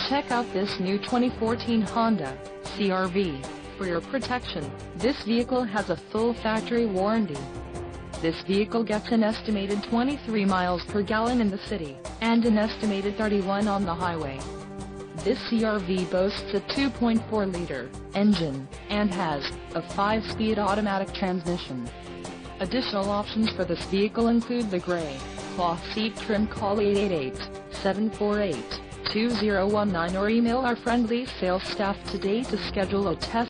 Check out this new 2014 Honda CR-V. For your protection, this vehicle has a full factory warranty. This vehicle gets an estimated 23 miles per gallon in the city, and an estimated 31 on the highway. This CR-V boasts a 2.4-liter engine, and has a 5-speed automatic transmission. Additional options for this vehicle include the gray cloth seat trim. Call 888-748-2019 or email our friendly sales staff today to schedule a test